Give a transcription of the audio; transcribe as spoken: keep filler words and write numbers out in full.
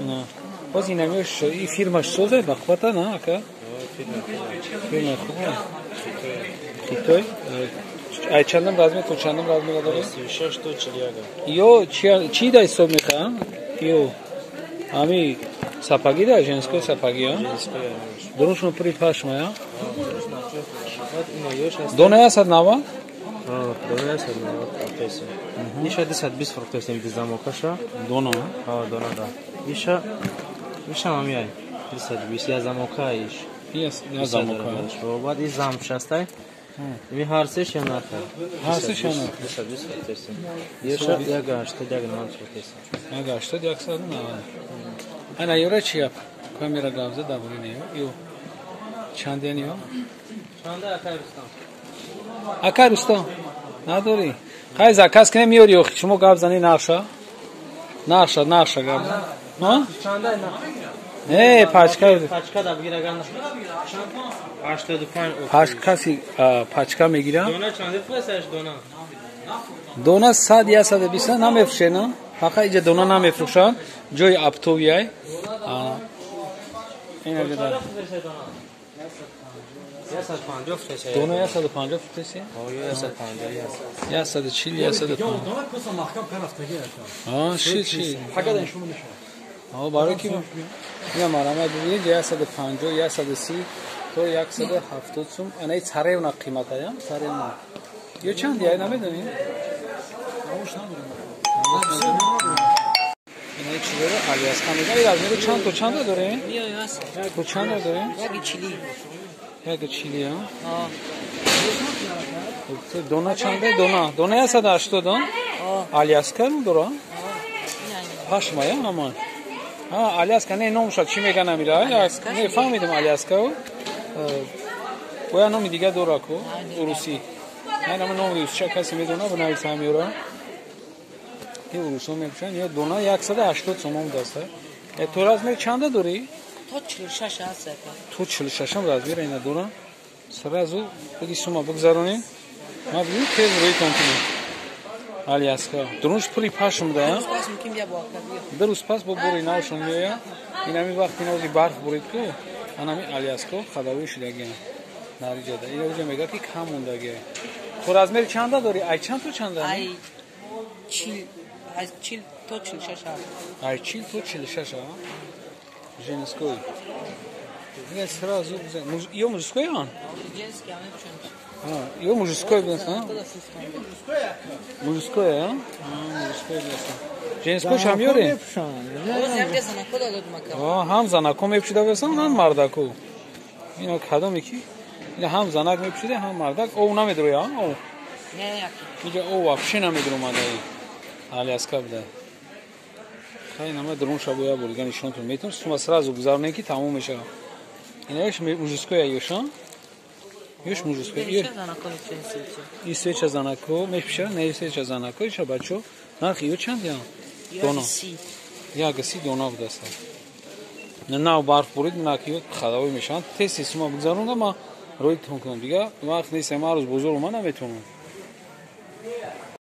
نه باز این همیش این فیلمش سوزه بخواته نه اکا فیلم خوبه خیلی ای چندم رزمی تو چندم رزمی داره شش تو چلیاگه یو چی چی دا حساب میخوام یو امی سپاگی دا جنسکو سپاگی ها درونشون پری پاش مایا دونه هست نوا اه دونه هست نوا فروختیسه نیشه دیست بیست فروختیسه میدیزم وکشا دونه اه دونه دا نیشه نیشه مامیای دیست بیست یا زموکایش یس یا زموکایش و بعد این زم شسته می هر سش یا نه هر سش یا نه دیست بیست فروختیسه یشه یا گاشته دیگر نمان فروختیسه یا گاشته دیگر سال نه انا یورا چیه کامیرا گابزه دابوری نیو یو چنده نیو چنده اکارستان اکارستان نداری خیلی زکاس کنه میوری و شما گابزنی ناشا ناشا ناشا گابزن ها چنده نه ای پاچکا پاچکا دا بگیره گند هشتاد و پنج پاچ کسی پاچکا میگیره دونه چنده فروشش دونه دونه صد یا صد و بیست نمیفروشه نه فقط اینجا دونه نمیفروشن جای ابتویای این اگه داره دونه یا صد و پنجاه فروشی یا صد و پنجاه یا صد و چهل یا صد و پنجاه آه چی چی آه برای کی یا مرامت ببینید یا صد و پنجاه یا صد و سی تو صد و هفتاد سوم انا چهره اون قیمت ها چهره اون یه چند دیگه نمیدونی نموش نداریم این چی داره آلیاس کامیگا این از میگه چند تو چند داره تو چند داره یک چیلی یک چیلی ها دونا چنده دونا دونا یا صد و هشتاد آلیاس کام داره هاش مایا امان ها آلیاسکا نه نمیشه چی میگن امیرا نه فهمیدم آلیاسکا و یا نمی دیگه دو راکو روسی نه نمی نمی چه کسی میدونه بنای سامیورا این روسی میگن یا دونا صد و هشتاد سوم دسته تو راز می چند داری تو چهل و شش هست تو چهل و شش هم راز میره اینا دونا سر ازو بگی شما بگذارونین ما ببین که روی کنتونی آلیاسکا درونش پری پاشم ده درست پاس میکنیم بیا با درست پاس با بوری ناشون میاد این همی وقتی نوزی برف برید کو انمی آلیاسکا خداوی شده گه ناری جدا این روزه میگه که کم مونده گه تو از میری چنده داری ای چند تو چنده ای چیل ای چیل تو چهل و شش هست ای چیل تو چهل و شش ها جنسکوی این سرا زود یو مجسکوی آن جنس که همه بچند ها یو مجسکوی بنسان مجسکوی ها مجسکوی بنسان جنسکوی شمیوری آه هم زنکو میپشیده بسن هم مردکو اینا کدومی کی اینا هم زنک میپشیده هم مردک او نمیدروی ها او نه اینجا او واپشی نمیدرو ماده آلیاسکا بده خیلی نمه درون شبویا بولگان ایشون تو میتون شما سرازو گذارنه کی تموم میشه اینا ایش موجسکوی ایشون یوش موجسکوی این سه چه زنکو میپشه نه سه چه زنکو ایش بچو نرخ یو چند یا دونا یا گسی دونا بوده است نه نه برف برید نه کیو خداوی میشن تست سیما بگذارونم ما روی تون کنم دیگه وقت نیست ما روز بزرگ ما نمیتونم